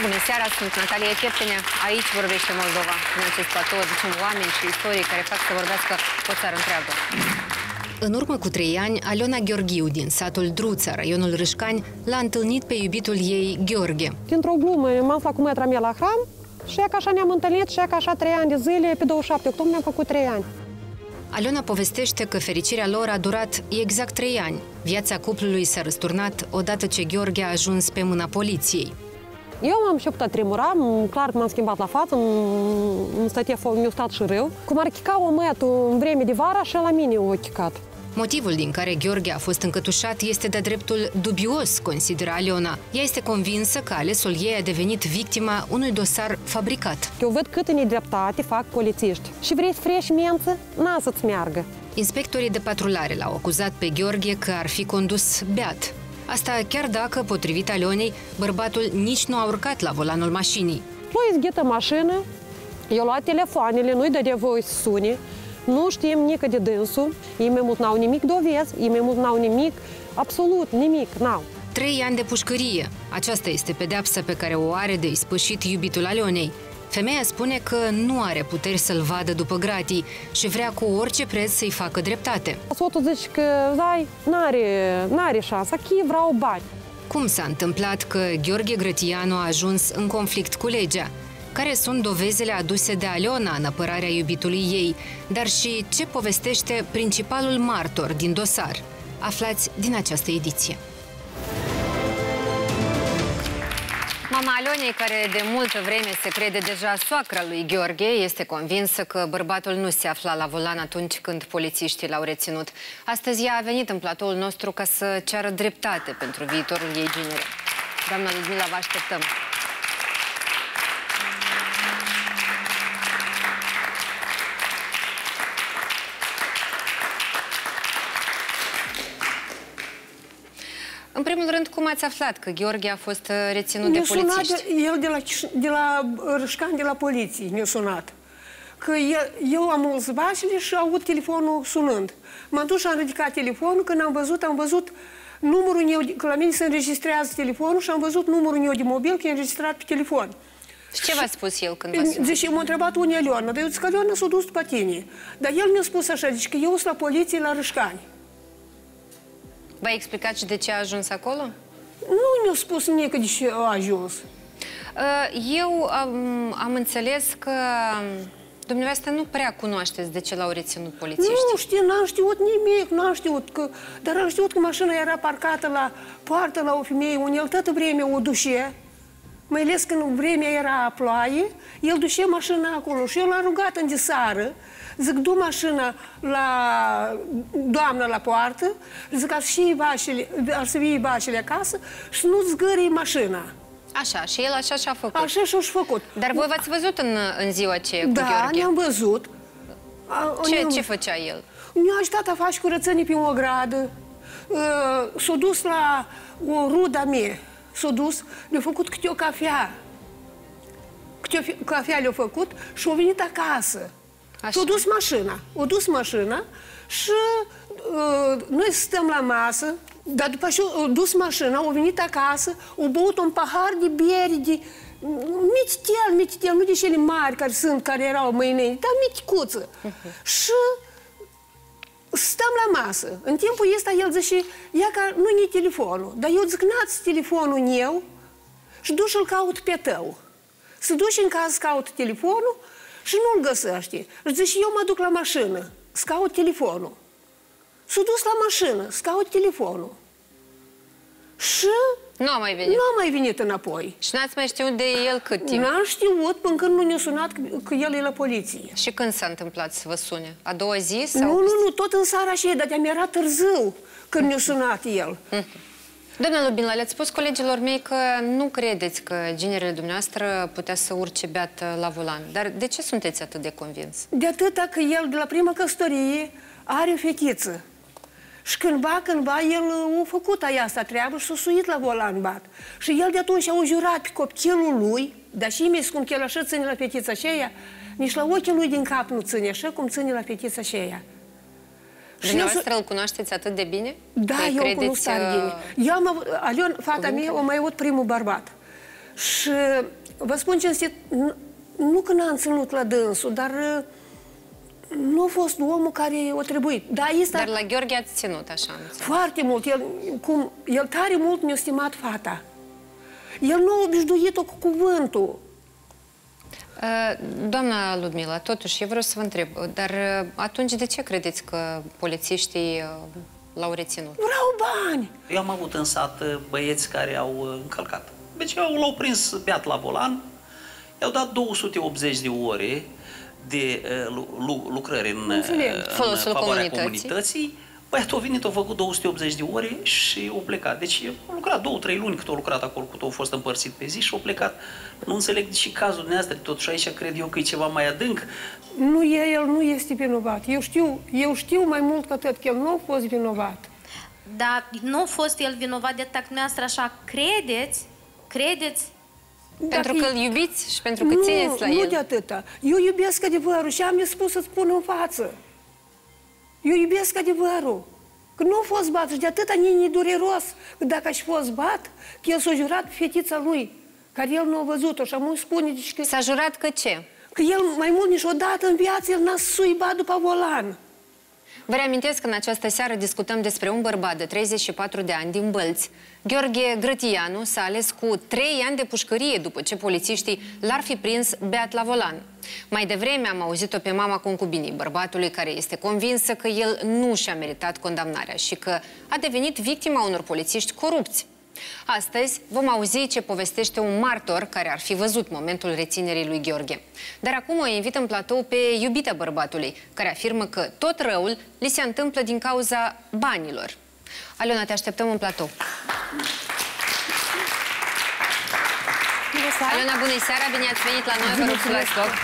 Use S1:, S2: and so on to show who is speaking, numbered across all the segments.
S1: Bună seara, sunt Natalia Cheptenea. Aici vorbește Moldova. În acest platou aducem oameni și istorii care fac să vorbească o țară întreagă. În urmă cu 3 ani, Aliona Gheorghiu din satul Druța, raionul Râșcani, l-a întâlnit pe iubitul ei, Gheorghe.
S2: Dintr-o glumă, m-am aflat cu mătra mea la hram și că așa ne-am întâlnit și că așa 3 ani de zile, pe 27 octombrie am făcut 3 ani.
S1: Aliona povestește că fericirea lor a durat exact 3 ani. Viața cuplului s-a răsturnat odată ce Gheorghe a ajuns pe mâna poliției.
S2: Eu m-am și putut tremura, clar m-am schimbat la față, îmi stătea foc, mi-a stat și râu. Cum ar chica o mătul în vreme de vara și la mine o chicat.
S1: Motivul din care Gheorghe a fost încătușat este de-a dreptul dubios, consideră Aliona. Ea este convinsă că alesul ei a devenit victima unui dosar fabricat.
S2: Eu văd câtă nedreptate fac polițiști. Și vrei să frești mență? N-a să-ți meargă.
S1: Inspectorii de patrulare l-au acuzat pe Gheorghe că ar fi condus beat. Asta chiar dacă, potrivit Alionei, bărbatul nici nu a urcat la volanul mașinii.
S2: Lui zghită mașină, eu luat telefoanele, nu-i dădea voie să sune, nu știm nică de dânsul, ei mai mult n-au nimic dovezi, ei mai mult n-au nimic, absolut nimic, n-au.
S1: 3 ani de pușcărie. Aceasta este pedeapsa pe care o are de ispășit iubitul Alionei. Femeia spune că nu are puteri să-l vadă după gratii și vrea cu orice preț să-i facă dreptate.
S2: Soțul zice că, zai, n-are șansă, că vreau bani.
S1: Cum s-a întâmplat că Gheorghe Grătianu a ajuns în conflict cu legea? Care sunt dovezile aduse de Aliona în apărarea iubitului ei, dar și ce povestește principalul martor din dosar? Aflați din această ediție. Mama Alionei, care de multă vreme se crede deja soacra lui Gheorghe, este convinsă că bărbatul nu se afla la volan atunci când polițiștii l-au reținut. Astăzi ea a venit în platoul nostru ca să ceară dreptate pentru viitorul ei genere. Doamna Ludmila, vă așteptăm! În primul rând, cum ați aflat că Gheorghe a fost reținut de polițiști?
S3: El de la Râșcani, de la poliție, mi-a sunat. Că eu am mulți bașile și aud telefonul sunând. M-am dus și am ridicat telefonul, când am văzut numărul meu, că la mine se înregistrează telefonul și am văzut numărul meu de mobil, că e înregistrat pe telefon.
S1: Și ce v-a spus el când v-a sunat?
S3: Deci m-a întrebat unde e Aliona, dar eu zic că Aliona s-a dus după tine. Dar el mi-a spus așa, deci că eu sunt la poliție la Râșcani.
S1: V-a explicat și de ce a ajuns acolo?
S3: Nu mi-a spus nimic de ce a ajuns.
S1: Eu am înțeles că dumneavoastră nu prea cunoașteți de ce l-au reținut polițiștii.
S3: Nu știu, n-am știut nimic, n-am știut. Dar am știut că mașina era parcată la poartă la o femeie, unde el toată vremea o dușe. Mai ales când vremea era ploaie, el dușe mașina acolo și eu l-am rugat în de sară. Zic, du mașina la doamna la poartă, zic, ar să fie bașele acasă și nu zgârie mașina.
S1: Așa, și el așa și-a făcut.
S3: Așa și-a făcut.
S1: Dar voi v-ați văzut în ziua aceea cu Gheorghe?
S3: Da, ne-am văzut.
S1: Ce făcea el?
S3: Ne-a ajutat a face curățenie pe o gradă. S-a dus la o ruda mea. S-a dus, le-a făcut câte o cafea. Câte o cafea le-a făcut și a venit acasă. S-a dus mașina și noi stăm la masă, dar după ce a dus mașina, a venit acasă, a băut un pahar de biere, de mititel, nu de cele mari care erau mâinei, dar miticuță. Și stăm la masă. În timpul ăsta el zice, ia că nu-i telefonul, dar eu zic, n-ați telefonul în eu și duci și-l caut pe tău. Să duci în casă, caut telefonul și nu-l găsește. Și zice, eu mă duc la mașină, să caut telefonul. S-a dus la mașină, să caut telefonul. Și
S1: nu a mai venit.
S3: Nu a mai venit înapoi.
S1: Și n-ați mai știut de el cât timp?
S3: N-am știut până când nu ne-a sunat că el e la poliție.
S1: Și când s-a întâmplat să vă sune? A doua zi? Sau...
S3: Nu, tot în seara aceea, dar de-a era târziu când ne-a sunat el.
S1: Doamna Ludmila, le-ați spus colegilor mei că nu credeți că ginerele dumneavoastră putea să urce beat la volan. Dar de ce sunteți atât de convins?
S3: De atâta că el, de la prima căsătorie, are o fetiță. Și cândva el a făcut asta treabă și s-a suit la volan bat. Și el de atunci a jurat pe copilul lui, dar și mi-a cum că el așa ține la fetița aceea, nici la ochii lui din cap nu ține așa cum ține la fetița aceea.
S1: Dumneavoastră îl cunoașteți atât de bine?
S3: Da, eu îl cunosc tare bine. Aliona, fata mea, o mai avut primul bărbat. Și vă spun cinstit, nu că n-am ținut la dânsul, dar nu a fost omul care o trebuit.
S1: Dar la Gheorghe ați ținut, așa am înțeles.
S3: Foarte mult. El tare mult mi-a stimat fata. El nu a obișnuit-o cu cuvântul.
S1: Doamna Ludmila, totuși, eu vreau să vă întreb, dar atunci de ce credeți că polițiștii l-au reținut?
S3: Vreau bani!
S4: Eu am avut în sat băieți care au încălcat. Deci l-au prins beat la volan, i-au dat 280 de ore de lucrări în favoarea comunității. Băiatul a venit, a făcut 280 de ore și a plecat. Deci a lucrat 2-3 luni cât a lucrat acolo, cât a fost împărțit pe zi și a plecat. Nu înțeleg și cazul dumneavoastră, totuși aici cred eu că e ceva mai adânc.
S3: Nu, el nu este vinovat. Eu știu mai mult că atât, că el nu a fost vinovat.
S5: Dar nu a fost el vinovat de atac dumneavoastră, așa credeți?
S1: Pentru că îl iubiți și pentru că țineți la el?
S3: Nu de atâta. Eu iubesc adevărul și am spus să-ți spun în față. Eu iubesc adevărul. Că nu a fost bat și de atâta e dureros. Că dacă aș fost bat, că el s-a jurat pe fetița lui, care el nu a văzut-o și am spune...
S1: S-a jurat că ce?
S3: Că el mai mult niciodată în viață el n-a suibat după volan.
S1: Vă reamintesc că în această seară discutăm despre un bărbat de 34 de ani din Bălți. Gheorghe Grătianu s-a ales cu 3 ani de pușcărie după ce polițiștii l-ar fi prins beat la volan. Mai devreme am auzit-o pe mama concubinii bărbatului, care este convinsă că el nu și-a meritat condamnarea și că a devenit victima unor polițiști corupți. Astăzi vom auzi ce povestește un martor care ar fi văzut momentul reținerii lui Gheorghe. Dar acum o invit în platou pe iubita bărbatului, care afirmă că tot răul li se întâmplă din cauza banilor. Aliona, te așteptăm în platou. Aliona, bună seara, bine ați venit la noi, vă rog să luați loc.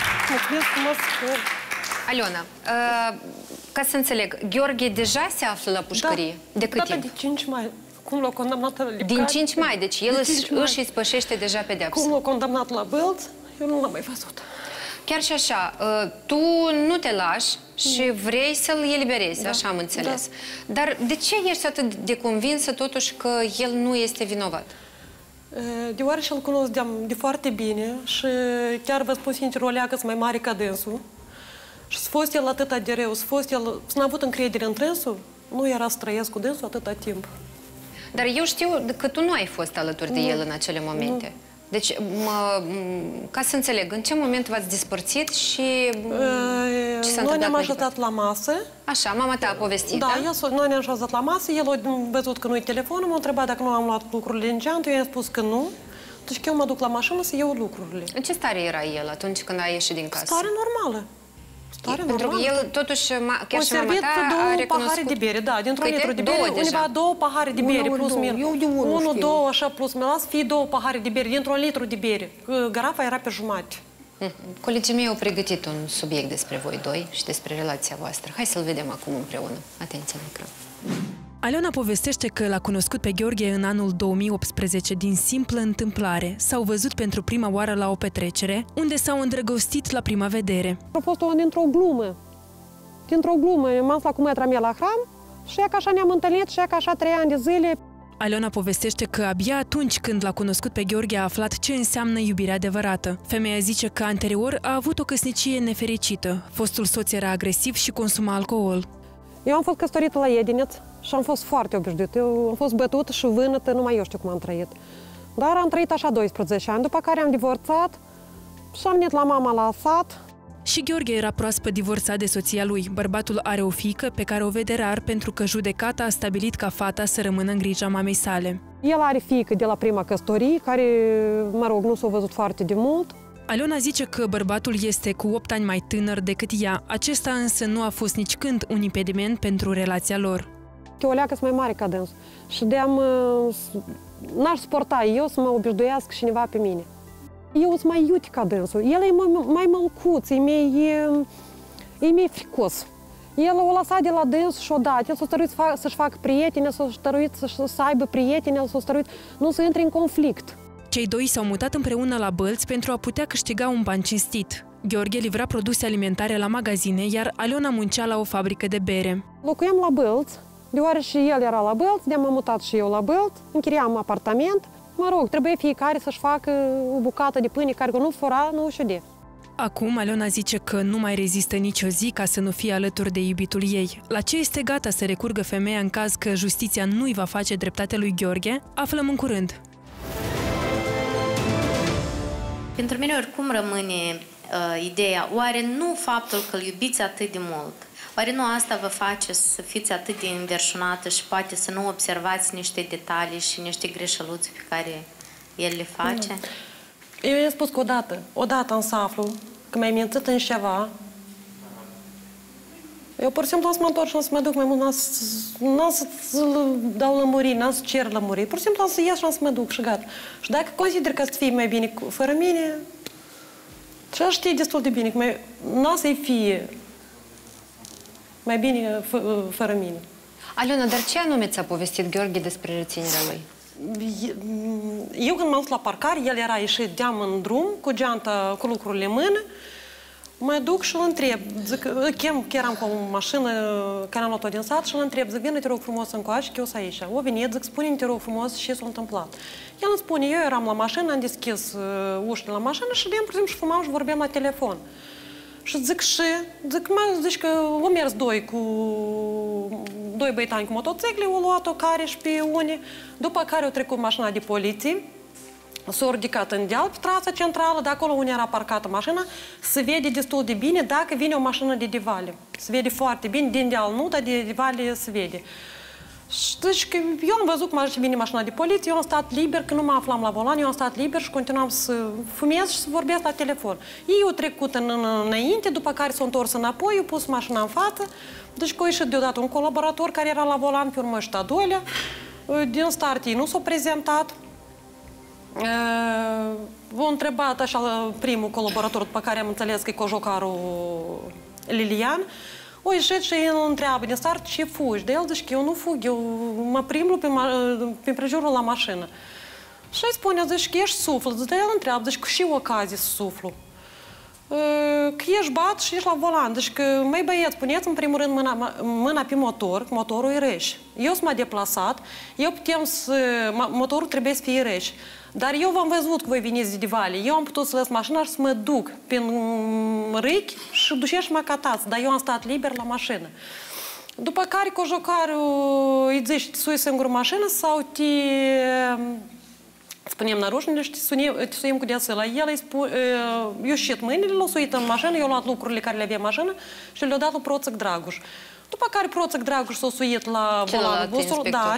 S1: Aliona, ca să înțeleg, Gheorghe deja se află la pușcărie? De cât timp?
S2: De 5 mai. Cum l-a condamnat la Licani.
S1: Din 5 mai, deci el își ispășește deja pedeapsa.
S2: Cum l-a condamnat la Bălți, eu nu l-am mai văzut.
S1: Chiar și așa, tu nu te lași și vrei să-l eliberezi, așa am înțeles. Dar de ce ești atât de convinsă totuși că el nu este vinovat?
S2: Deoarece îl cunosc de foarte bine și chiar vă spun sincer, o leagă mai mare ca dânsul. Și să fost el atâta de rău, să n-a avut încredere în dânsul, nu era să trăiesc cu dânsul atâta timp.
S1: Dar eu știu că tu nu ai fost alături de el în acele momente. Deci, ca să înțeleg, în ce moment v-ați despărțit și ce s-a întâmplat?
S2: Noi ne-am așezat la masă.
S1: Așa, mama ta a povestit,
S2: da? Noi ne-am așezat la masă, el a văzut că nu-i telefonul, m-a întrebat dacă nu am luat lucrurile în geantă, eu i-am spus că nu. Deci că eu mă duc la mașină să iau lucrurile.
S1: În ce stare era el atunci când a ieșit din casă?
S2: Stare normală.
S1: Pentru că el, totuși, chiar și mama ta a recunoscut...
S2: 2 pahare de bere, da, dintr-un litru de bere, undeva 2 pahare de bere, plus minus. 1, 2, așa, plus minus, fie 2 pahare de bere, dintr-un litru de bere. Garafa era pe jumătate.
S1: Colegii mei au pregătit un subiect despre voi doi și despre relația voastră. Hai să-l vedem acum împreună. Atenție la ecran.
S6: Aliona povestește că l-a cunoscut pe Gheorghe în anul 2018 din simplă întâmplare. S-au văzut pentru prima oară la o petrecere, unde s-au îndrăgostit la prima vedere.
S2: A fost dintr-o glumă. Dintr-o glumă. M-am stat cu mătra mea la hram și ea că așa ne-am întâlnit și ea că așa 3 ani de zile.
S6: Aliona povestește că abia atunci când l-a cunoscut pe Gheorghe a aflat ce înseamnă iubirea adevărată. Femeia zice că anterior a avut o căsnicie nefericită. Fostul soț era agresiv și consuma alcool.
S2: Eu am fost căsătorită la Iedineț și am fost foarte obișnuită. Eu am fost bătută și vânătă, numai eu știu cum am trăit. Dar am trăit așa 12 ani, după care am divorțat și am venit la mama la sat.
S6: Și Gheorghe era proaspăt divorțat de soția lui. Bărbatul are o fiică pe care o vede rar pentru că judecata a stabilit ca fata să rămână în grija mamei sale.
S2: El are fiică de la prima căsătorie, care, mă rog, nu s-a văzut foarte de mult.
S6: Aliona zice că bărbatul este cu 8 ani mai tânăr decât ea. Acesta însă nu a fost nicicând un impediment pentru relația lor.
S2: O leacă mai mare ca dâns și n-aș suporta eu să mă obișnuiască cineva pe mine. Eu sunt mai iute ca dânsul. El e mai mălcuț, e mai fricos. El o lăsat de la dâns și odată. El s-a stăruit să-și facă prieteni, s-a stăruit să aibă prieteni, s-a stăruit nu să intre în conflict.
S6: Cei doi s-au mutat împreună la Bălți pentru a putea câștiga un ban cinstit. Gheorghe livra produse alimentare la magazine, iar Aliona muncea la o fabrică de bere.
S2: Locuiam la Bălți, deoarece el era la Bălți, de-am mutat și eu la Bălți, închiriam apartament. Mă rog, trebuie fiecare să-și facă o bucată de pâine care nu fura, nu și de.
S6: Acum, Aliona zice că nu mai rezistă nicio zi ca să nu fie alături de iubitul ei. La ce este gata să recurgă femeia în caz că justiția nu-i va face dreptate lui Gheorghe, aflăm în curând.
S5: Pentru mine oricum rămâne ideea, oare nu faptul că îl iubiți atât de mult, oare nu asta vă face să fiți atât de înverșunată și poate să nu observați niște detalii și niște greșăluți pe care el le face?
S2: Eu i-am spus că odată am să aflu că mi-ai mințit în ceva. Eu pur și simplu am să mă întorc și am să mă duc mai mult, n-am să dau lămuriri, n-am să cer lămuriri. Pur și simplu am să ies și am să mă duc și gata. Și dacă consider că să fie mai bine fără mine, și așa știi destul de bine, că n-a să-i fie mai bine fără mine.
S1: Aliona, dar ce anume ți-a povestit Gheorghe despre reținerea lui?
S2: Eu când m-am dus la parcare, el era ieșit deam în drum, cu geanta, cu lucrurile în mână, mă duc și îl întreb, zic, chem, că eram cu o mașină care am luat-o din sat și îl întreb, zic, vină, te rog frumos încoace, că eu sunt aici. O venit, zic, spune-mi, te rog frumos, ce s-a întâmplat. El îmi spune, eu eram la mașină, am deschis ușile la mașină și de-am pur și fumam și vorbeam la telefon. Și zic, zici că au mers doi băitani cu motocicle, au luat-o care și pe unii, după care au trecut mașina de poliție, s-a ridicat în deal pe trasa centrală, de acolo unde era parcată mașina, se vede destul de bine dacă vine o mașină de divale. Se vede foarte bine, din deal nu, dar de divale se vede. Și deci că eu am văzut cum ajunge bine mașina de poliție, eu am stat liber, că nu mă aflam la volan, eu am stat liber și continuam să fumez și să vorbesc la telefon. Ei au trecut înainte, după care s-au întors înapoi, au pus mașina în față, deci că a ieșit deodată un colaborator care era la volan, pe urmă ăștia doilea, din start ei nu s-au prezentat. V-a întrebat așa primul colaborator, după care am înțeles că e cojocarul Lilian, o ieșit și el îl întreabă din start ce fugi. De el zice că eu nu fug, eu mă primblu pe împrejurul la mașină. Și îi spune, zice că ești suflu. De el întreabă, zice că și ocazie să suflu. Că ești bat și ești la volan. Deci că, măi băieți, puneți în primul rând mâna pe motor, că motorul e reș. Eu sunt m-a deplasat, motorul trebuie să fie reș. Dar eu v-am văzut că voi veniți de divale. Eu am putut să lăs mașina și să mă duc prin râchi și duceți și mă catați. Dar eu am stat liber la mașină. După care cojocarul îi zice, te sui singur mașină sau te spunem narușnile și te suim cu deasăla. El îi spune, eu șit mâinile, l-a suit în mașină, eu luat lucrurile care le avea în mașină și le-a dat lui Proțăc Dragoș. După care Proțăc Dragoș s-a suit la volan busul, da,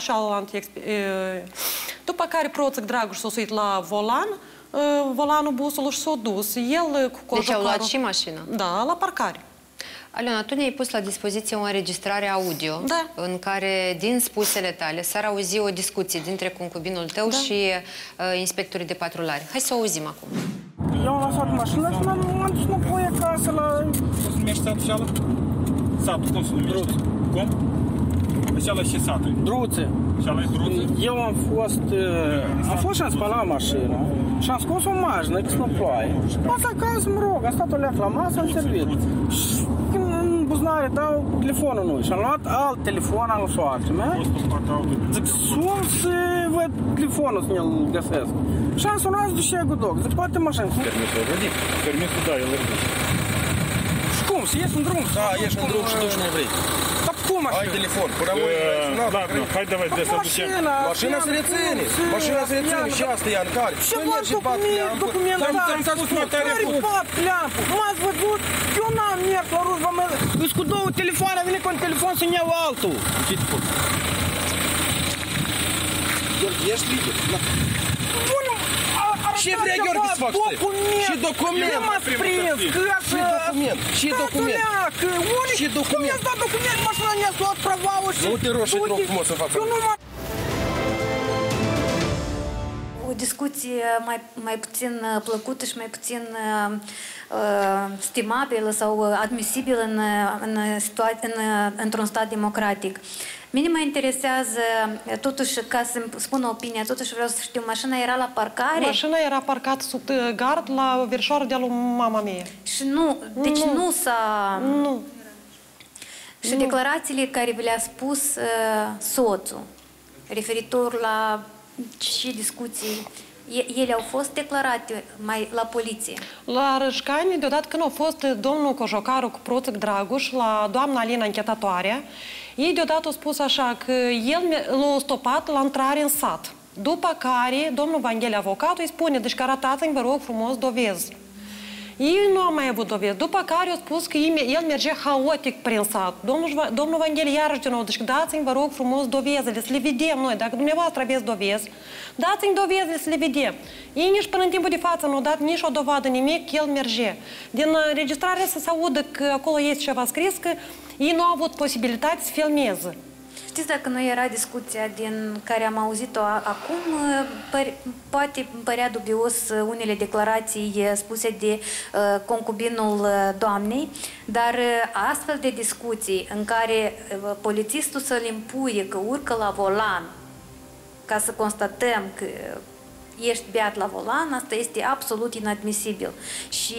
S2: după care Proțăc Dragoș s-a suit la volan, volanul busului și s-a dus. El cu cojocarul...
S1: Deci au luat și mașina?
S2: Da, la parcare.
S1: Aliona, tu ne-ai pus la dispoziție o înregistrare audio,
S2: da, în
S1: care, din spusele tale, s-ar auzi o discuție dintre concubinul tău și inspectorii de patrulare. Hai să o auzim acum.
S7: Eu am lăsat mașina și m-am dus înapoi acasă la...
S8: Cum se numește satul cealaltă? Satul, cum se numește? Cum? Ceala și satul?
S7: Druțe.
S8: Ceala e Druțe?
S7: Eu am fost și am spălat mașina și am scos o mașină, că nu ploaie. Am stat acasă, mă rog, am stat o leac la masă, am servit. Și în buzunare dau telefonul lui și am luat alt telefon al soarcii mea. Zic, sun să văd telefonul să ne-l găsesc. Și am sunat și duce Gudoc. Zic, poate mașină.
S8: Permisul ridic? Permisul, da, el ridic.
S7: Și cum? Să ieși în drum?
S9: Da, ieși în drum și duci nu vrei.
S7: Dar cum așa?
S9: Ai telefon, până voi
S8: ladă, hai давай, de să ducem.
S9: Mașina se reține, mașina se reține și asta e în care.
S7: Și vă documentar, care bat pleampă. M-ați văzut? Eu n-am mers la Rus, îs cu două telefoane, vine cu un telefon să-mi iau altul.
S9: Ești liber. Ce vrea Gheorghe să fac să te? Și document.
S7: Nu m-ați prins.
S9: Și document. Și document. Și document.
S7: Cum i-ați dat document? Mașina ne-a luat pravau și...
S9: Nu te rog și rog frumos în fața.
S10: O discuție mai puțin plăcută și mai puțin stimabilă sau admisibilă într-un stat democratic. Mine mă interesează, totuși, ca să-mi spun opinia, totuși vreau să știu, mașina era la parcare?
S2: Mașina era parcată sub gard la verișoară de-a lui mama mea.
S10: Și nu, deci nu s-a...
S2: Nu.
S10: Și declarațiile care vi le-a spus soțul, referitor la și discuții, ele au fost declarate mai la poliție?
S2: La Rășcani, deodată când a fost domnul Cojocaru cu Proțăc Dragoș la doamna Alina închetatoare, ei deodată au spus așa că el l-a stopat la intrare în sat. După care domnul Vanghele, avocatul, îi spune, deci că arătați-mi, vă rog frumos, dovezi. Ei nu au mai avut dovezi. După care au spus că el merge haotic prin sat. Domnul Vanghele iarăși din nou, deci dați-mi, vă rog frumos, dovezele, să le vedem noi. Dacă dumneavoastră aveți dovezi, dați-mi dovezele să le vedem. Ei nici până în timpul de față nu au dat nici o dovadă, nimic, el merge. Din înregistrare să se audă că acolo este ceva scris, că ei nu au avut posibilitate să filmeze.
S10: Știți, dacă nu era discuția din care am auzit-o acum, poate părea dubios unele declarații spuse de concubinul doamnei, dar astfel de discuții în care polițistul să-l impuie că urcă la volan ca să constatăm că ești beat la volan, asta este absolut inadmisibil. Și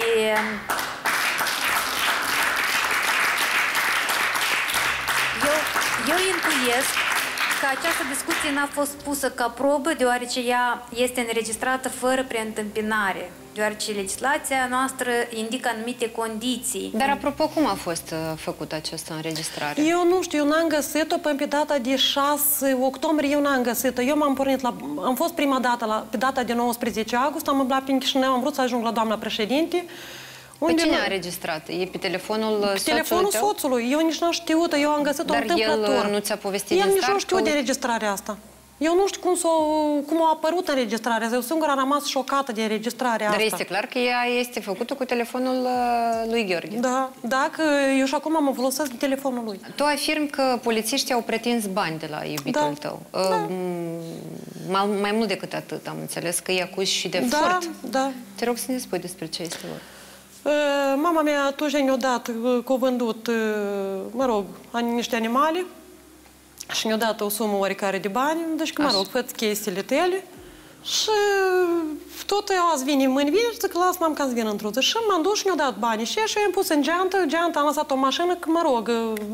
S10: eu intuiesc că această discuție n-a fost pusă ca probă, deoarece ea este înregistrată fără preîntâmpinare, deoarece legislația noastră indică anumite condiții.
S1: Dar apropo, cum a fost făcută această înregistrare?
S2: Eu nu știu, eu n-am găsit-o pe data de 6 octombrie, eu n-am găsit-o. Eu m-am pornit am fost prima dată, pe data de 19 august, am umblat prin Chișinău, am vrut să ajung la doamna președinte.
S1: Pe cine a înregistrat? E pe telefonul soțului tău?
S2: Telefonul soțului. Eu nici nu știu, eu am găsit-o întâmplător.
S1: Dar el nu ți-a povestit
S2: el nici nu știu de înregistrarea asta. Eu nu știu cum a apărut înregistrarea asta. Eu singură am rămas șocată de înregistrarea asta.
S1: Dar este clar că ea este făcută cu telefonul lui Gheorghe.
S2: Da, că eu și acum mă folosesc de telefonul lui.
S1: Tu afirmi că polițiștii au pretins bani de la iubitul tău. Mai mult decât atât, am înțeles că îi acuzi și de furt.
S2: Da.
S1: Te rog să ne spui despre ce este vorba.
S2: Mama mea atunci ne-a dat, că a vândut, mă rog, niște animale și ne-a dat o sumă oarecare de bani, deci, mă rog, făți chestiile tale și tot azi vine mâine, și zic, las, m-am ca să vin într-o zi. Și m-am dus și ne-a dat banii și eu i-am pus în geantă, am lăsat o mașină, că, mă rog,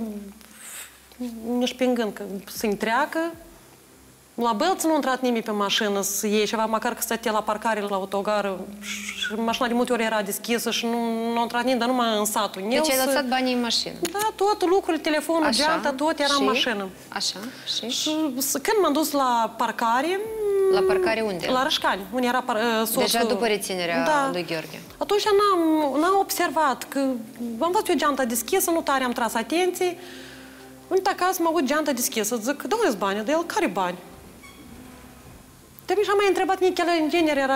S2: nu-și pe gând că să-i treacă. La Bălți nu a intrat nimeni pe mașină să iei ceva, măcar că stătea la parcare la autogară și mașina de multe ori era deschisă și nu a intrat nimeni, dar numai în satul.
S1: Deci ai lăsat banii în mașină?
S2: Da, tot, lucrurile, telefonul, geanta, tot era în mașină.
S1: Așa,
S2: și când m-am dus la parcare...
S1: La parcare unde?
S2: La Rășcani, unde era soțul...
S1: Deja după reținerea lui Gheorghe.
S2: Atunci n-am observat că am văzut eu geanta deschisă, nu tare am tras atenție. Uite acasă mă aud geanta deschisă, zic, de unde-s banii? De el, care bani? Și am mai întrebat nici el, în genere, era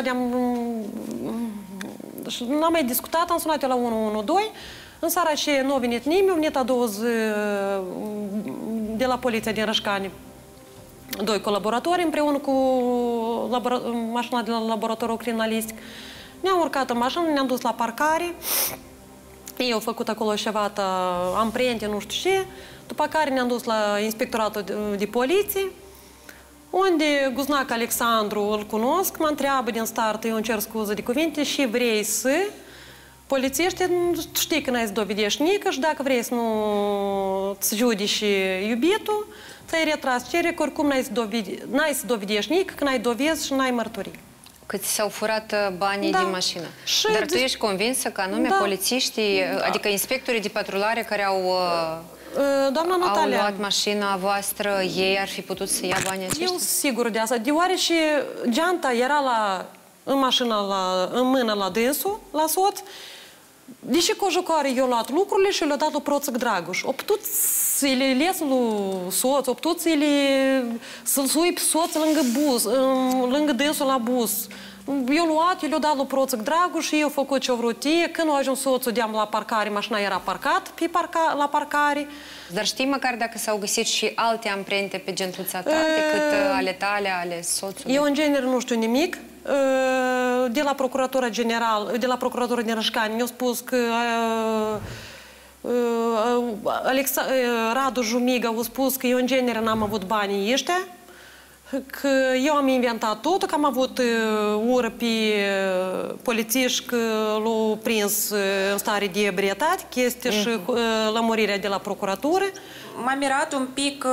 S2: n-am mai discutat, am sunat eu la 112, în seara aceea nu a venit nimeni, au venit a doua zi de la poliția din Rășcani, 2 colaboratori împreună cu mașina de la laboratorul criminalistic. Ne-am urcat în mașină, ne-am dus la parcare, ei au făcut acolo ceva, amprente, nu știu ce, după care ne-am dus la inspectoratul de poliție, unde Guznac Alexandru îl cunosc, mă întreabă din start, eu îmi cer scuză de cuvinte, și vrei să... Polițiștii, știi că n-ai să dovedești nică și dacă vrei să nu-ți judeci iubitul, ți-ai retras cerere, că oricum n-ai să dovedești nică, că n-ai dovezi și n-ai mărturii.
S1: Că ți s-au furat banii din mașină. Dar tu ești convinsă că anume polițiștii, adică inspectorii de patrulare care au luat mașina voastră, ei ar fi putut să ia banii aceștia?
S2: Eu sigur de asta, deoarece geanta era în mașină, în mână la dânsul, la soț, deși Cojocaru i-a luat lucrurile și le-a dat lui Proțăc Dragoș. O putut să le les lui soț, o putut să-l sui pe soț lângă dânsul la bus. Eu luat, eu le-a dat lui Proțăc Dragoș și eu făcut ce-o vrut ei. Când a ajuns soțul de-am la parcare, mașina era parcat la parcare.
S1: Dar știi măcar dacă s-au găsit și alte amprente pe gentluța ta decât ale tale, ale soțului?
S2: Eu în genere nu știu nimic. De la Procuratura Generală, de la Procuratura din Rășcani, mi-a spus că Radu Jumiga a spus că eu în genere n-am avut banii ăștia Că eu am inventat totul, că am avut ură pe polițiști, că l-au prins în stare de ebrietate, chestia și lămurirea de la procuratură.
S11: M-am mirat un pic,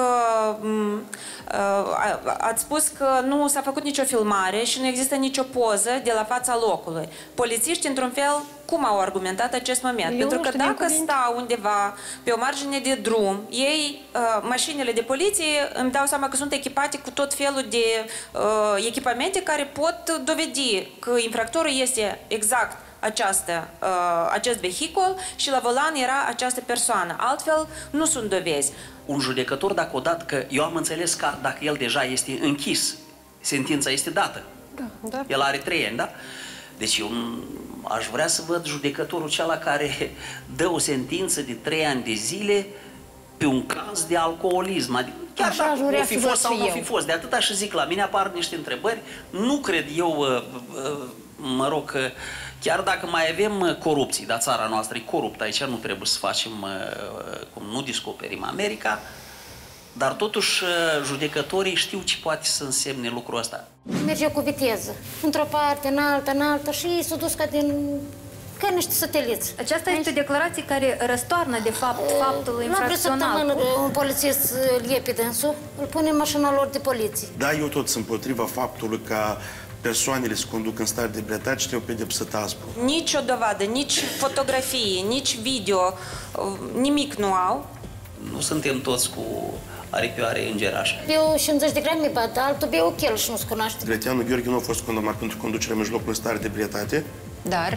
S11: ați spus că nu s-a făcut nicio filmare și nu există nicio poză de la fața locului. Polițiștii, într-un fel, cum au argumentat acest moment? Pentru că dacă stau undeva pe o margine de drum, ei, mașinile de poliție, îmi dau seama că sunt echipate cu tot felul de echipamente care pot dovedi că infractorul este exact acest vehicul și la volan era această persoană. Altfel, nu sunt dovezi.
S4: Un judecător, dacă odată, că eu am înțeles că dacă el deja este închis, sentința este dată.
S2: Da.
S4: El are 3 ani, da? Deci eu aș vrea să văd judecătorul acela care dă o sentință de 3 ani de zile pe un caz de alcoolism. Adică, chiar dacă o fi fost sau nu o fi fost. De atâta și zic, la mine apar niște întrebări. Nu cred eu, mă rog, că chiar dacă mai avem corupții, dar țara noastră e coruptă, aici nu trebuie să facem, cum nu descoperim America, dar totuși judecătorii știu ce poate să însemne lucrul ăsta.
S12: Merge cu viteză, într-o parte, în alta și ei s-au dus ca niște sateliți.
S10: Aceasta este o declarație care răstoarnă, de fapt, faptul infracțional.
S12: La săptămână un polițist îl iei pe dânsul, îl pune în mașina lor de poliție.
S13: Da, eu tot sunt împotriva faptului că persoanele se conduc în stare de ebrietate și trebuie pedepsit aspru.
S11: Nici o dovadă, nici fotografie, nici video, nimic nu au.
S4: Nu suntem toți cu aripioare îngerașe.
S12: Beau 50 de grame bat, altul beau chel și nu se cunoaște.
S13: Grăteanu Gheorghe nu a fost condamnat pentru conducerea în mijlocul în stare de ebrietate.
S1: Dar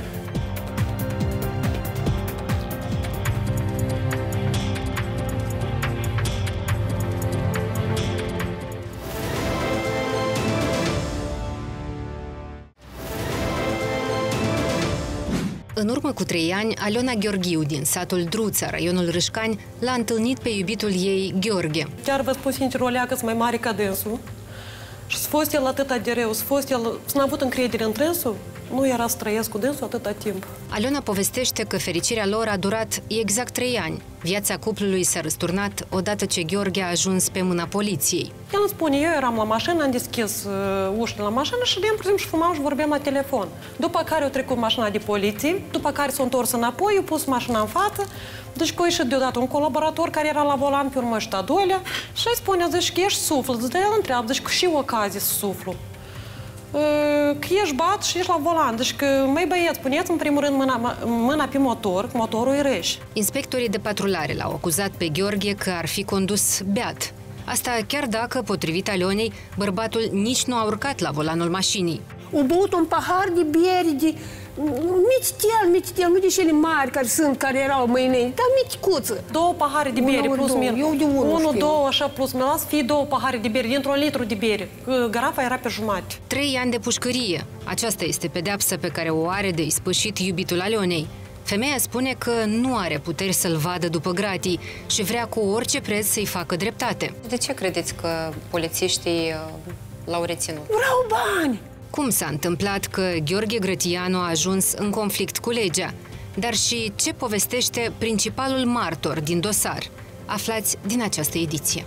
S1: în urmă cu 3 ani, Aliona Gheorghiu din satul Druța, raionul Râșcani, l-a întâlnit pe iubitul ei, Gheorghe.
S2: Chiar vă spun sincer, o leacă mai mare ca dânsul. Și să fost el atâta de rău, să n-a avut încredere în dânsul, nu era să trăiesc cu dânsul atâta timp.
S1: Aliona povestește că fericirea lor a durat exact 3 ani. Viața cuplului s-a răsturnat odată ce Gheorghe a ajuns pe mâna poliției.
S2: El îmi spune, eu eram la mașină, am deschis ușile la mașină și de exemplu și fumam și vorbeam la telefon. După care au trecut mașina de poliție, după care s-a întors înapoi, eu pus mașina în față, deci că a ieșit deodată un colaborator care era la volan pe urmă și a doilea și îi spune, zici că ești suflu, zici, el întreabă, zici că și ocazie să suflu. Că ești bat și ești la volan. Deci că, măi băieți, puneți în primul rând mâna pe motor, că motorul e reș.
S1: Inspectorii de patrulare l-au acuzat pe Gheorghe că ar fi condus beat. Asta chiar dacă, potrivit Alionei, bărbatul nici nu a urcat la volanul mașinii.
S3: O băut un pahar de biere, de mițitel, nu de cele mari care erau mai înainte, dar miticuță.
S2: 2 pahare de biere plus minus. 1, 2, așa plus minus, fie 2 pahare de biere, dintr-un litru de biere. Garafa era pe jumătate.
S1: 3 ani de pușcărie. Aceasta este pedeapsa pe care o are de ispășit iubitul Alionei. Femeia spune că nu are puteri să-l vadă după gratii și vrea cu orice preț să-i facă dreptate. De ce credeți că polițiștii l-au reținut?
S3: Vreau bani!
S1: Cum s-a întâmplat că Gheorghe Grătianu a ajuns în conflict cu legea? Dar și ce povestește principalul martor din dosar? Aflați din această ediție.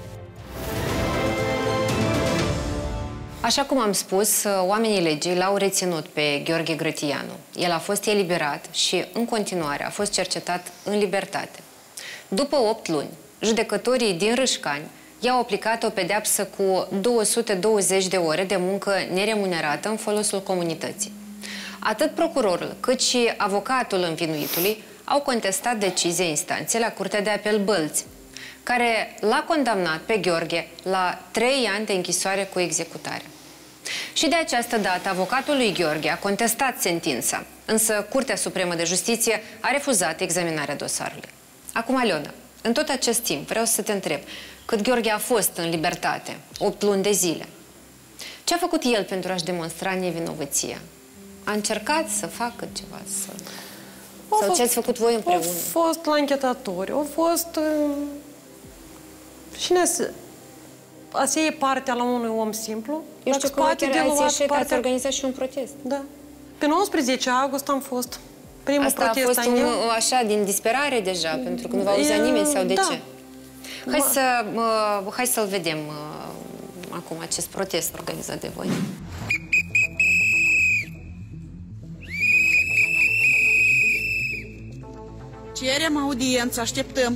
S1: Așa cum am spus, oamenii legii l-au reținut pe Gheorghe Grătianu. El a fost eliberat și, în continuare, a fost cercetat în libertate. După 8 luni, judecătorii din Râșcani i-au aplicat o pedeapsă cu 220 de ore de muncă neremunerată în folosul comunității. Atât procurorul, cât și avocatul învinuitului au contestat decizia instanței la Curtea de Apel Bălți, care l-a condamnat pe Gheorghe la 3 ani de închisoare cu executare. Și de această dată, avocatul lui Gheorghe a contestat sentința, însă Curtea Supremă de Justiție a refuzat examinarea dosarului. Acum, Aliona, în tot acest timp vreau să te întreb, cât Gheorghe a fost în libertate, 8 luni de zile, ce a făcut el pentru a-și demonstra nevinovăția? A încercat să facă ceva? Sau ce ați făcut voi împreună?
S2: Au fost la închetatori, au fost... Și asta e partea la unui om simplu.
S1: Eu știu că ați organizat și un protest.
S2: Da. Pe 19 august am fost. Primul protest.
S1: Asta a fost așa, din disperare deja, pentru că nu v-a auzit nimeni sau de ce? Hai să-l vedem acum acest protest organizat de voi.
S14: Cerem audiență, așteptăm.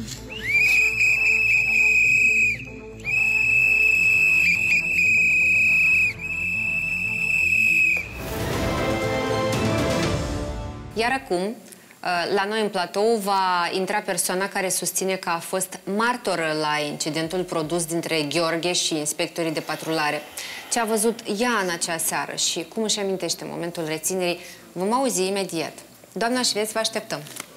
S1: Iar acum, la noi în platou, va intra persoana care susține că a fost martoră la incidentul produs dintre Gheorghe și inspectorii de patrulare. Ce a văzut ea în acea seară și cum își amintește momentul reținerii, vom auzi imediat. Doamna Șveț, vă așteptăm!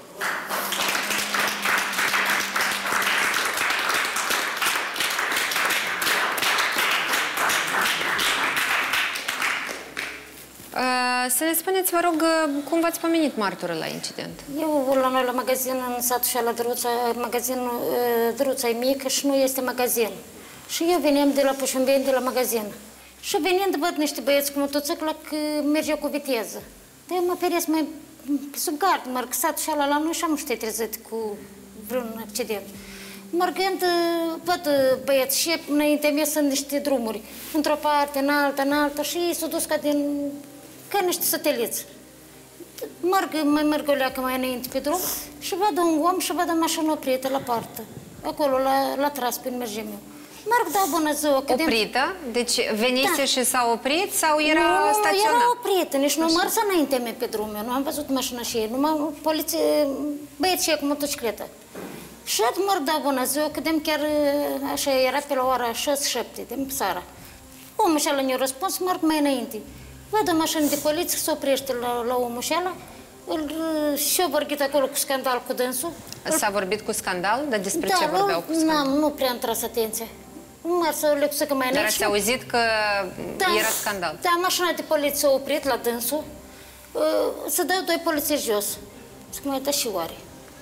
S1: Să ne spuneți, vă rog, cum v-ați pomenit martoră la incident?
S12: Eu la noi la magazin, în satul și la Dăruța, magazinul Dăruța e mic și nu este magazin. Și eu veneam de la Pușumbeni, de la magazin. Și venind văd niște băieți cu motociclă că merge cu viteză. De mă peresc mai sub gard, merg satul și la noi și am știu trezit cu vreun accident. Mergând, văd băieți și înainte mea sunt niște drumuri, într-o parte, în alta și ei s-au dus ca niște sateliți. Merg o leacă mai înainte pe drum și văd un om și văd o mașină oprită la partă, acolo, la tras, pe mergem eu. Merg, da, bună ziua.
S1: Oprită? Deci venise și s-a oprit sau era staționat?
S12: Nu, era oprită, nici nu mărța înainte mea pe drum, eu nu am văzut mașina și ei, numai băieții cu motocicletă. Și merg, da, bună ziua, că de chiar așa era pe la ora 6-7, de seara. Omul ăla ne-a răspuns, merg mai înainte. Văd o mașină de poliție, se oprește la omul ăla, și-a vorbit acolo cu scandal cu dânsul.
S1: S-a vorbit cu scandal? Dar despre ce vorbeau cu scandal?
S12: Nu prea am tras atenție.
S1: Dar ați auzit că era scandal?
S12: Da, mașina de poliție s-a oprit la dânsul, să dau doi polițiști jos. Zic, mai da și oare.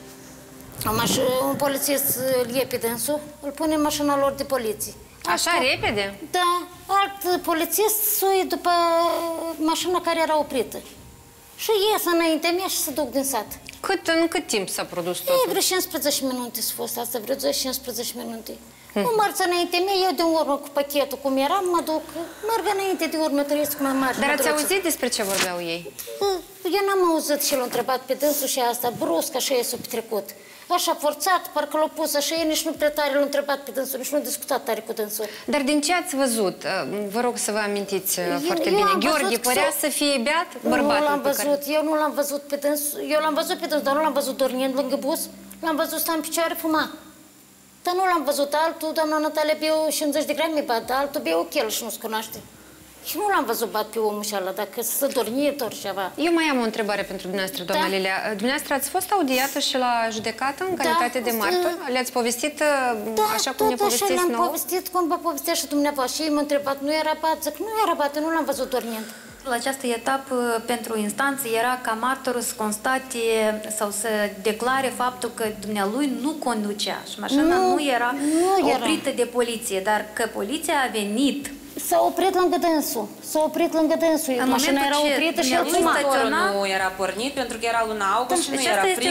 S12: Un polițist îl ie pe dânsul, îl pune în mașina lor de poliție.
S1: Așa, repede?
S12: Da, alt polițist suie după mașina care era oprită. Și ies înaintea mea și se duc din sat.
S1: În cât timp s-a produs totul?
S12: Vreo 15 minute s-a fost asta, vreo 15 minute. O marță înainte mea, eu din urmă cu pachetul cum eram, mă duc, merg înainte de urmă, trăiesc mai mare.
S1: Dar ați auzit despre ce vorbeau ei?
S12: Eu n-am auzit și l-a întrebat pe dânsul și asta, brusc, așa e s-a petrecut. Așa forțat, parcă l-a pus așa, ei nici nu prea tare l-a întrebat pe dânsul, nici nu a discutat tare cu dânsul.
S1: Dar din ce ați văzut? Vă rog să vă amintiți foarte bine. Gheorghe părea să fie beat, bărbatul
S12: Nu l-am văzut, eu nu l-am văzut pe dânsul, eu l-am văzut pe dânsul, dar nu l-am văzut dormind lângă bus, l-am văzut sta în picioare, fuma. Dar nu l-am văzut, altul, doamna Natalia, beau 50 de grame bat, dar altul beau chel și nu-ți cunoaște. Și nu l-am văzut bat pe omul ăla, dacă să dormit ori ceva.
S1: Eu mai am o întrebare pentru dumneavoastră, doamna Lilia. Dumneavoastră ați fost audiată și la judecată în calitate de martor? Le-ați povestit așa cum ne povestiți nouă? Da, tot așa le-am povestit, cum vă povestea și dumneavoastră. Și ei m-au întrebat, nu era bat? Zic, nu era bat, nu l-am văzut dormind.
S10: La această etapă, pentru instanță, era ca martorul să constate sau să declare faptul că dumnealui nu conducea și mașina nu era oprită de poliție, dar că poliția a venit.
S12: S-a oprit lângă dânsul. S-a oprit lângă dânsul. Mașina era oprită și el fuma.
S11: Nu era pornit pentru că era luna august și nu era fric.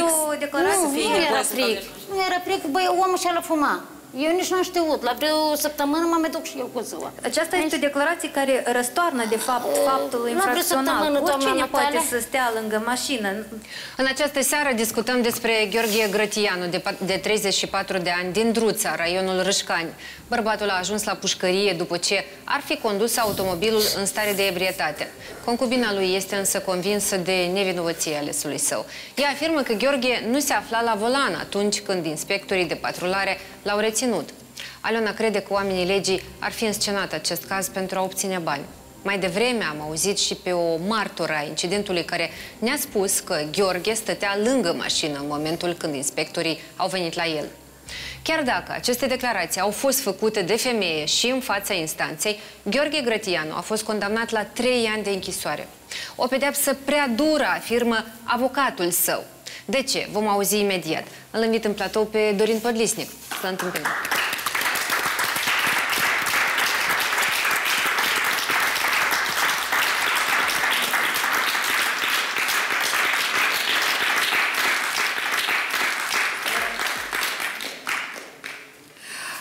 S12: Nu era fric. Nu era fric, băi, omul ăla fuma. Eu nici nu am știut. La vreo săptămână mă duc și eu cu ziua.
S10: Aceasta este o declarație care răstoarnă, de fapt, faptul infracțional. Oricine poate să stea lângă mașină.
S1: În această seară discutăm despre Gheorghe Grătianu, de 34 de ani, din Druța, raionul Râșcani. Bărbatul a ajuns la pușcărie după ce ar fi condus automobilul în stare de ebrietate. Concubina lui este însă convinsă de nevinovăție alesului său. Ea afirmă că Gheorghe nu se afla la volan atunci când inspectorii de patrulare l-au reținut. Aliona crede că oamenii legii ar fi înscenat acest caz pentru a obține bani. Mai devreme am auzit și pe o martoră a incidentului care ne-a spus că Gheorghe stătea lângă mașină în momentul când inspectorii au venit la el. Chiar dacă aceste declarații au fost făcute de femeie și în fața instanței, Gheorghe Grătianu a fost condamnat la 3 ani de închisoare. O pedeapsă prea dură, afirmă avocatul său. De ce? Vom auzi imediat. Îl invit în platou pe Dorin Pădlisnic. Să-l întâmpinăm.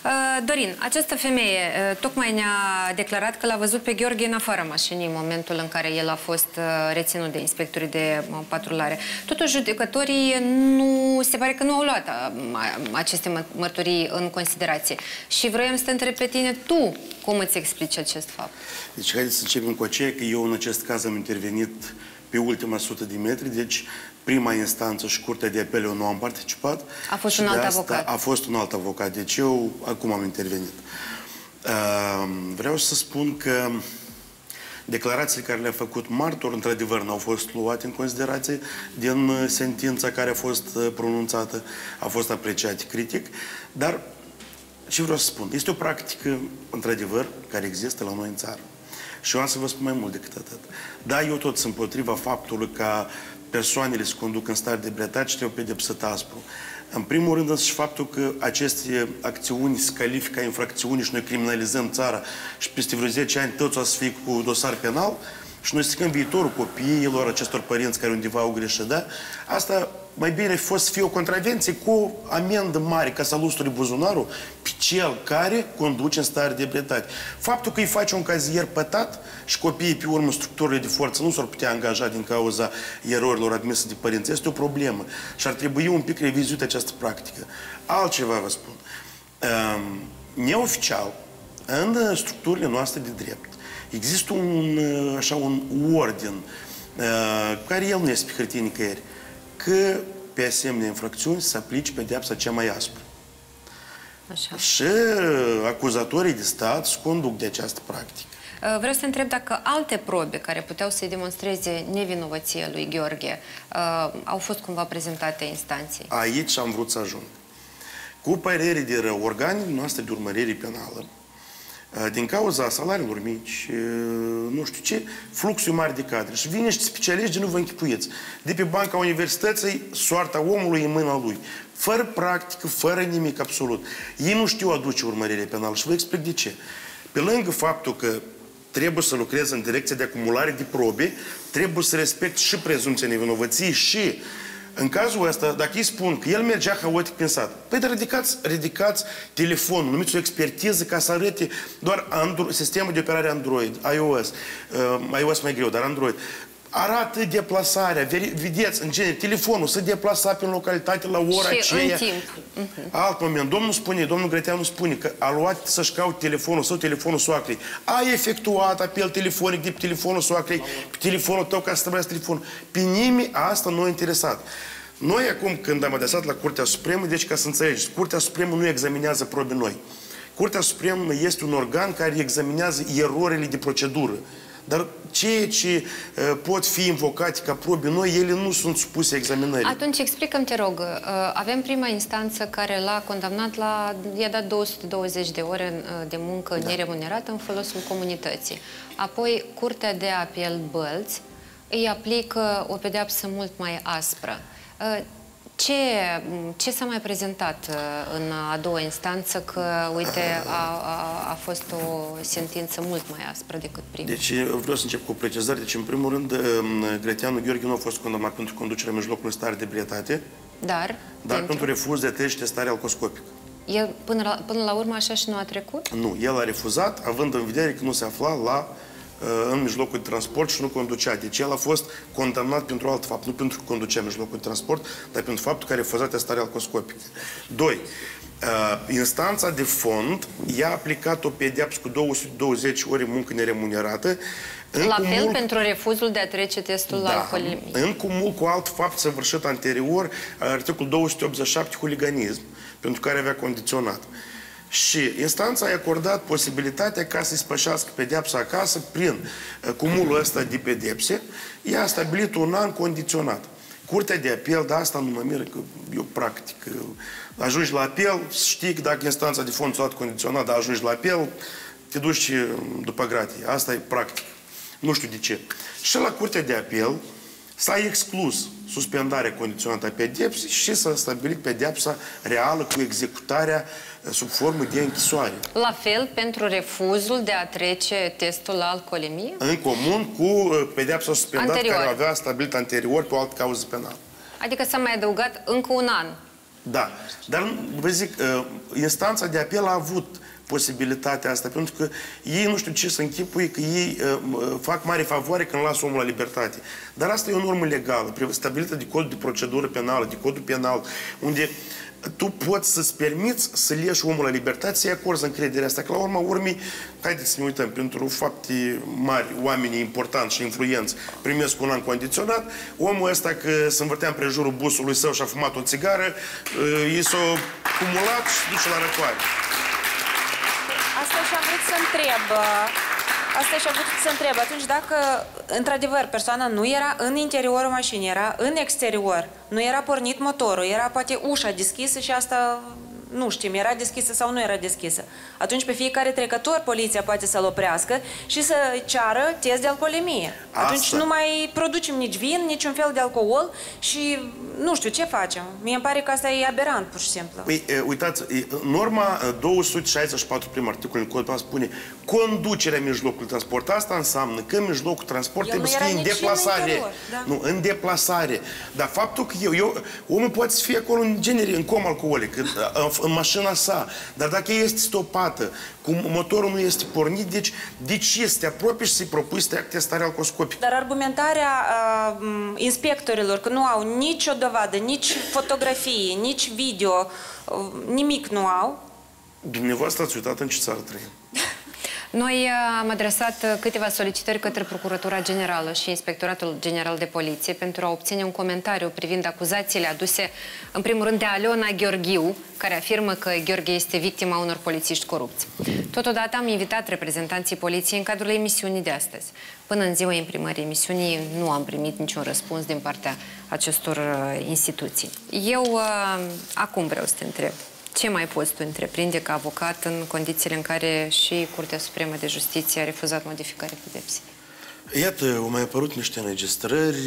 S1: Dorin, această femeie tocmai ne-a declarat că l-a văzut pe Gheorghe în afara mașinii în momentul în care el a fost reținut de inspectorii de patrulare. Totuși, judecătorii se pare că nu au luat aceste mărturii în considerație. Și vroiam să te întreb pe tine, tu, cum îți explici acest fapt?
S13: Deci, haideți să începem cu aceea că eu în acest caz am intervenit pe ultima 100 de metri, deci prima instanță și Curtea de Apel eu nu am participat.
S1: A fost un alt avocat.
S13: A fost un alt avocat, deci eu acum am intervenit. Vreau să spun că declarațiile care le-a făcut martor, într-adevăr, n-au fost luate în considerație din sentința care a fost pronunțată, a fost apreciat critic, dar ce vreau să spun? Este o practică, într-adevăr, care există la noi în țară. Și eu am să vă spun mai mult decât atât. Da, eu tot sunt împotriva faptului ca persoanele se conduc în stare de ebrietate și trebuie pedepsit aspru. În primul rând, însă și faptul că aceste acțiuni se califică ca infracțiuni și noi criminalizăm țara și peste vreo 10 ani toți o să fie cu dosar penal și noi stricăm viitorul copiilor, acestor părinți care undeva au greșit, da? Asta mai bine fost să fie o contravenție cu o amendă mare ca să alusturi buzunarul pe cel care conduce în stare de ebrietate. Faptul că îi face un cazier pătat și copiii pe urmă structurile de forță nu s-ar putea angaja din cauza erorilor admise de părinți, este o problemă și ar trebui un pic revizuită această practică. Altceva vă spun. Neoficial, în structurile noastre de drept, există un ordin care el nu este pe hârtie nicăieri, că pe asemenea infracțiuni se aplice pedeapsa cea mai aspră.
S1: Așa.
S13: Și acuzatorii de stat se conduc de această practică.
S1: Vreau să te întreb dacă alte probe care puteau să-i demonstreze nevinovăția lui Gheorghe au fost cumva prezentate instanței.
S13: Aici am vrut să ajung. Cu părere de rău, organele noastre de urmărire penală, din cauza salariilor mici, nu știu ce, fluxul mare de cadre. Și vine niște specialiști, nu vă închipuiți. De pe banca universității, soarta omului în mâna lui. Fără practică, fără nimic absolut. Ei nu știu aduce urmărire penală și vă explic de ce. Pe lângă faptul că trebuie să lucreze în direcția de acumulare de probe, trebuie să respecte și prezumția nevinovăției și în cazul ăsta, dacă îi spun că el mergea haotic prin sat, păi ridicați telefonul, numiți o expertiză ca să arăte doar sistemul de operare Android, iOS mai greu, dar Android. Arată deplasarea, vedeți, în genere, telefonul se deplasa prin localitate la ora aceea.
S1: Și în timp.
S13: Alt moment, domnul Grăteanu spune că a luat să-și caute telefonul sau telefonul soacrei. A efectuat apel telefonic de pe telefonul soacrei, pe telefonul tău ca să trăiască telefonul. Pe nimeni asta nu a interesat. Noi acum, când am adresat la Curtea Supremă, deci ca să înțelegeți, Curtea Supremă nu examinează probe noi. Curtea Supremă este un organ care examinează erorile de procedură. Dar ceea ce pot fi invocate ca probe noi, ele nu sunt supuse examinării.
S1: Atunci explică-mi, te rog, avem prima instanță care l-a condamnat i-a dat 220 de ore de muncă neremunerată în folosul comunității. Apoi, Curtea de Apel Bălți îi aplică o pedeapsă mult mai aspră. Ce s-a mai prezentat în a doua instanță că, uite, a fost o sentință mult mai aspră decât prima?
S13: Deci, vreau să încep cu o precizare. Deci, în primul rând, Grăteanu Gheorghe nu a fost condamnat pentru conducerea în mijlocul stare de ebrietate, dar pentru refuz de a trece testare alcoscopică.
S1: El, până la urmă, așa și nu a trecut?
S13: Nu, el a refuzat, având în vedere că nu se afla în mijlocul de transport și nu conducea. Deci el a fost condamnat pentru alt fapt, nu pentru că conducea în mijlocul de transport, dar pentru faptul că a refuzat testarea alcoscopică. 2. Instanța de fond i-a aplicat o pedeapsă cu 220 ore muncă neremunerată.
S1: La fel pentru refuzul de a trece testul la alcoolemiei.
S13: În cumul cu alt fapt săvârșit anterior, articolul 287, huliganism, pentru care avea condiționat. Și instanța i-a acordat posibilitatea ca să-i spășească pedeapsa acasă prin cumulul ăsta de pedepse. I-a stabilit un an condiționat. Curtea de apel, dar asta nu mă miră că eu practic. Ajungi la apel, știi că dacă instanța de fond ți-a luat condiționat, dar ajungi la apel, te duci după gratie. Asta e practic. Nu știu de ce. Și la Curtea de apel s-a exclus suspendarea condiționată a pedepsei și s-a stabilit pedepsa reală cu executarea sub formă de închisoare.
S1: La fel pentru refuzul de a trece testul la alcoolemie?
S13: În comun cu pedepsa suspendată
S1: anterior,
S13: care avea stabilit anterior pe o altă cauză penală.
S1: Adică s-a mai adăugat încă un an
S13: Da, dar vă zic, instanța de apel a avut posibilitatea asta, pentru că ei nu știu ce să închipuie, că ei fac mare favoare când lasă omul la libertate. Dar asta e o normă legală, stabilită de codul de procedură penală, de codul penal, unde tu poți să-ți permiți să leși omul la libertate, să-i acorzi încrederea asta. Că la urma urmei, haideți să ne uităm, pentru fapte mari, oamenii importanți și influenți primesc un an condiționat, omul ăsta, că se învârtea împrejurul busului său și a fumat o țigară, i s-a cumulat și duce la răcoare.
S11: Asta și-am vrut să întreb. Asta și-am vrut să întreb. Atunci dacă, într-adevăr, persoana nu era în interiorul mașinii, era în exterior, nu era pornit motorul, era poate ușa deschisă și asta nu știm, era deschisă sau nu era deschisă. Atunci pe fiecare trecător poliția poate să-l oprească și să ceară test de alcoolemie. Atunci nu mai producem nici vin, niciun fel de alcool și nu știu ce facem. Mie îmi pare că asta e aberant, pur și simplu.
S13: Păi, uitați, norma 264 prim articolul în cod spune conducerea mijlocului de transport. Asta înseamnă că mijlocul transport trebuie să fie în deplasare. Nu, în deplasare. Dar faptul că omul poate să fie acolo în genere, în coma alcoolic, în mașina sa, dar dacă este stopată, cum motorul nu este pornit, deci de ce să te apropii și să-i propui să te ia testare alcoscopică?
S11: Dar argumentarea inspectorilor că nu au nicio dovadă, nici fotografie, nici video, nimic nu au.
S13: Dumneavoastră ați uitat în ce țară trăim.
S1: Noi am adresat câteva solicitări către Procuratura Generală și Inspectoratul General de Poliție pentru a obține un comentariu privind acuzațiile aduse, în primul rând, de Aliona Gheorghiu, care afirmă că Gheorghe este victima unor polițiști corupți. Totodată am invitat reprezentanții poliției în cadrul emisiunii de astăzi. Până în ziua imprimării emisiunii nu am primit niciun răspuns din partea acestor instituții. Eu acum vreau să te întreb. Ce mai poți tu întreprinde ca avocat în condițiile în care și Curtea Supremă de Justiție a refuzat modificarea pedepsei?
S13: Iată, au mai apărut niște înregistrări.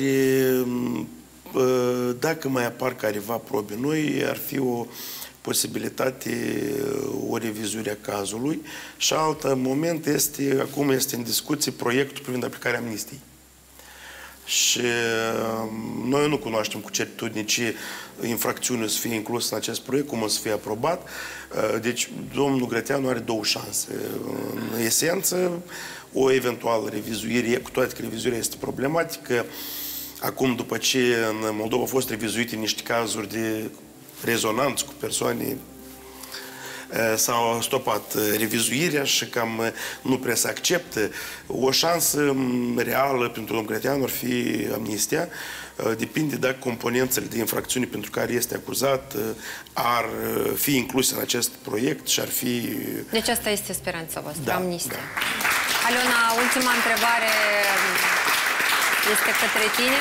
S13: Dacă mai apar careva probe noi, ar fi o posibilitate, o revizuire a cazului. Și alt moment este, acum este în discuție proiectul privind aplicarea amnistiei. Și noi nu cunoaștem cu certitudine ce infracțiune o să fie inclusă în acest proiect, cum o să fie aprobat. Deci, domnul Grăteanu are două șanse. În esență, o eventuală revizuire, cu toate că revizuirea este problematică. Acum, după ce în Moldova au fost revizuite niște cazuri de rezonanță cu persoane, s-au stopat revizuirea și cam nu prea se acceptă. O șansă reală pentru domnul Grăteanu ar fi amnistia. Depinde dacă componențele de infracțiuni pentru care este acuzat ar fi incluse în acest proiect și ar fi...
S1: Deci asta este speranța voastră,
S13: da,
S1: amnistia.
S13: Da.
S1: Aliona, ultima întrebare este către tine.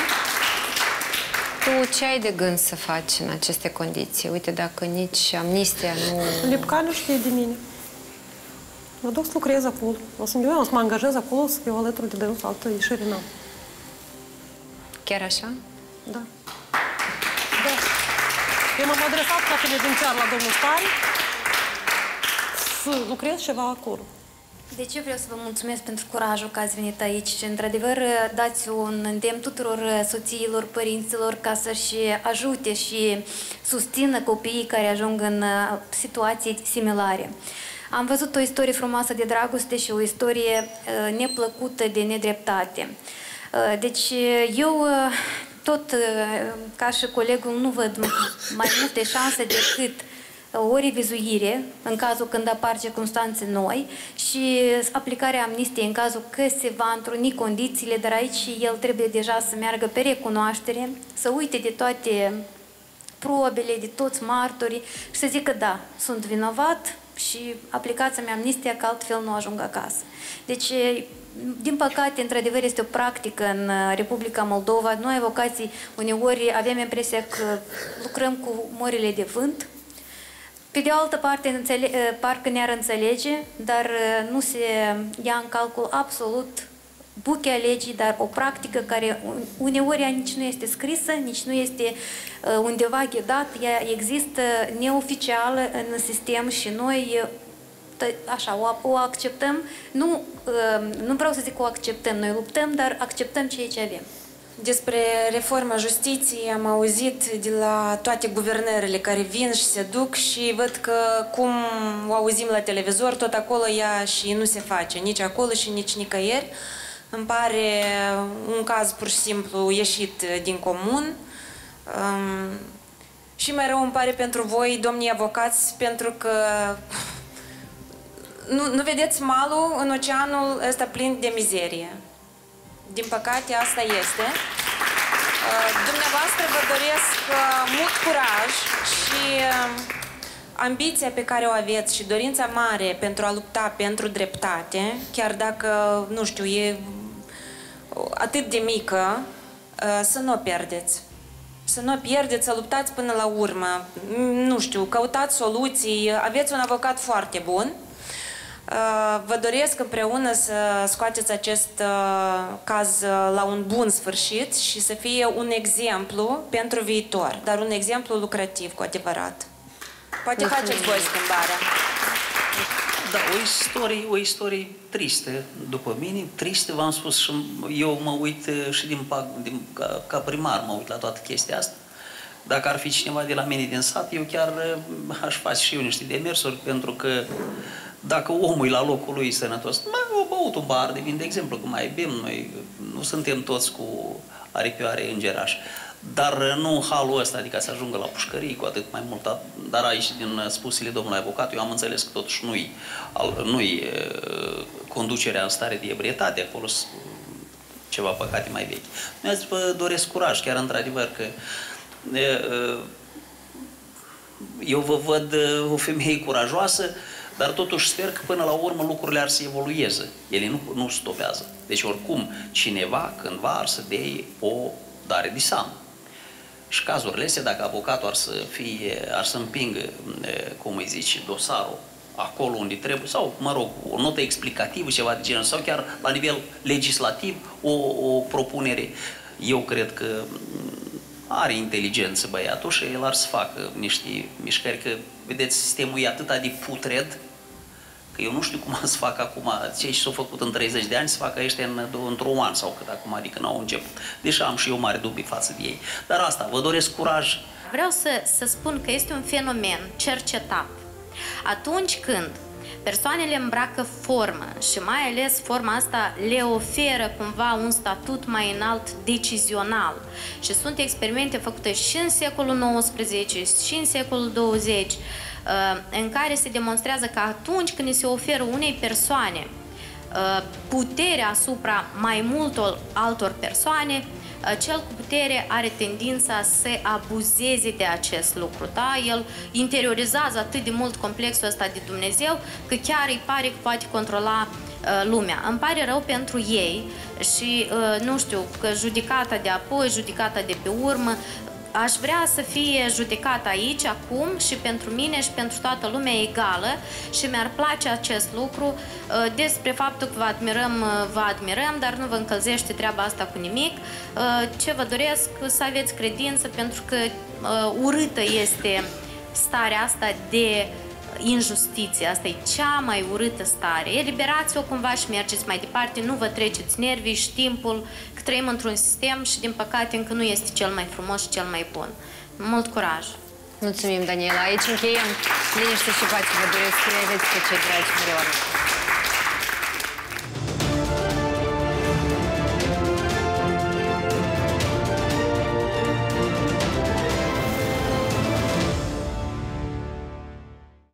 S1: Tu ce ai de gând să faci în aceste condiții? Uite, dacă nici amnistia nu...
S2: Lipca nu știe de mine. Mă duc să lucrez acolo. O să mă angajez acolo, să fiu alături de dânsul, altă ieșire n-am.
S1: Chiar așa?
S2: Da. Da. Eu m-am adresat ca penitenciar la domnul Stari să lucrez ceva acolo.
S10: Deci eu vreau să vă mulțumesc pentru curajul că ați venit aici și, într-adevăr, dați un îndemn tuturor soțiilor, părinților ca să-și ajute și susțină copiii care ajung în situații similare. Am văzut o istorie frumoasă de dragoste și o istorie neplăcută de nedreptate. Deci eu, tot ca și colegul, nu văd mai multe șanse decât o revizuire în cazul când apar circunstanțe noi și aplicarea amnistiei în cazul că se va întruni condițiile, dar aici el trebuie deja să meargă pe recunoaștere, să uite de toate probele, de toți martorii și să zică da, sunt vinovat și aplicați-mi amnistia că altfel nu ajung acasă. Deci, din păcate, într-adevăr, este o practică în Republica Moldova. Noi, avocații, uneori avem impresia că lucrăm cu morile de vânt. Pe de altă parte, parcă ne-ar înțelege, dar nu se ia în calcul absolut buchea legii, dar o practică care uneori nici nu este scrisă, nici nu este undeva ghidat, ea există neoficială în sistem și noi așa, o acceptăm, nu vreau să zic o acceptăm, noi luptăm, dar acceptăm ceea ce avem.
S11: Despre reforma justiției am auzit de la toate guvernările care vin și se duc și văd că cum o auzim la televizor, tot acolo ea și nu se face, nici acolo și nici nicăieri. Îmi pare un caz pur și simplu ieșit din comun. Și mai rău îmi pare pentru voi, domnii avocați, pentru că nu vedeți malul în oceanul ăsta plin de mizerie. Din păcate, asta este. Dumneavoastră vă doresc mult curaj și ambiția pe care o aveți și dorința mare pentru a lupta pentru dreptate, chiar dacă, nu știu, e atât de mică, să nu o pierdeți. Să nu o pierdeți, să luptați până la urmă. Nu știu, căutați soluții, aveți un avocat foarte bun. Vă doresc împreună să scoateți acest caz la un bun sfârșit și să fie un exemplu pentru viitor, dar un exemplu lucrativ cu adevărat. Poate faceți voi schimbarea.
S4: Da, o istorie tristă, după mine, tristă, v-am spus, și eu mă uit și ca primar, mă uit la toată chestia asta. Dacă ar fi cineva de la mine din sat, eu chiar aș face și eu niște demersuri, pentru că dacă omul e la locul lui sănătos, mai o băut un bar de vin, de exemplu, cum mai bem, noi nu suntem toți cu aripioare îngerași. Dar nu halul ăsta, adică să ajungă la pușcării, cu atât mai mult. Dar aici, din spusele domnului avocat, eu am înțeles că totuși nu-i conducerea în stare de ebrietate, acolo sunt ceva păcate mai vechi. Mi-a zis, vă doresc curaj, chiar într-adevăr că eu vă văd o femeie curajoasă, dar totuși sper că până la urmă lucrurile ar să evolueze. Ele nu stopează. Deci oricum, cineva cândva ar să dea o dare de seamă. Și cazurile astea, dacă avocatul ar să împingă, cum îi zice, dosarul acolo unde trebuie, sau, mă rog, o notă explicativă, ceva de genul, sau chiar la nivel legislativ, o propunere, eu cred că are inteligență băiatul și el ar să facă niște mișcări, că, vedeți, sistemul e atât de putred, că eu nu știu cum să fac acum, cei ce s-au făcut în 30 de ani, să facă ăștia într-un an sau cât acum, adică n-au început. Deși am și eu mare dubii față de ei. Dar asta, vă doresc curaj.
S5: Vreau să spun că este un fenomen cercetat. Atunci când persoanele îmbracă formă și mai ales forma asta le oferă cumva un statut mai înalt decizional și sunt experimente făcute și în secolul XIX și în secolul XX în care se demonstrează că atunci când se oferă unei persoane puterea asupra mai multor altor persoane, cel cu putere are tendința să abuzeze de acest lucru, da? El interiorizează atât de mult complexul ăsta de Dumnezeu că chiar îi pare că poate controla lumea. Îmi pare rău pentru ei și nu știu, că judecata de apoi, judecata de pe urmă, aș vrea să fie judecat aici, acum și pentru mine și pentru toată lumea egală și mi-ar place acest lucru. Despre faptul că vă admirăm, dar nu vă încălzește treaba asta cu nimic. Ce vă doresc? Să aveți credință, pentru că urâtă este starea asta de injustiție. Asta e cea mai urâtă stare. Eliberați-o cumva și mergeți mai departe, nu vă treceți nervii și timpul, că trăim într-un sistem și din păcate încă nu este cel mai frumos și cel mai bun. Mult curaj!
S1: Mulțumim, Daniela. Aici încheiem. Liniște și pace vă doresc. Credeți pe cei dragi, Mărioară.